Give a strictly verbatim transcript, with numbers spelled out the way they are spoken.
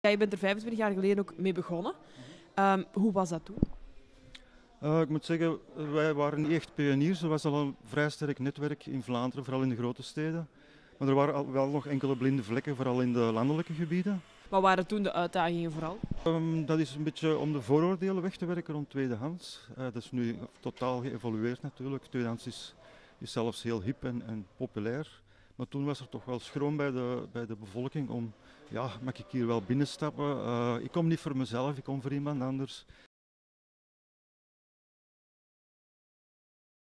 Ja, je bent er vijfentwintig jaar geleden ook mee begonnen. Um, hoe was dat toen? Uh, ik moet zeggen, wij waren niet echt pioniers. Er was al een vrij sterk netwerk in Vlaanderen, vooral in de grote steden. Maar er waren al wel nog enkele blinde vlekken, vooral in de landelijke gebieden. Wat waren toen de uitdagingen vooral? Um, dat is een beetje om de vooroordelen weg te werken rond tweedehands. Uh, dat is nu totaal geëvolueerd natuurlijk. Tweedehands is, is zelfs heel hip en, en populair. Maar toen was er toch wel schroom bij de, bij de bevolking om, ja, mag ik hier wel binnenstappen? Uh, ik kom niet voor mezelf, ik kom voor iemand anders.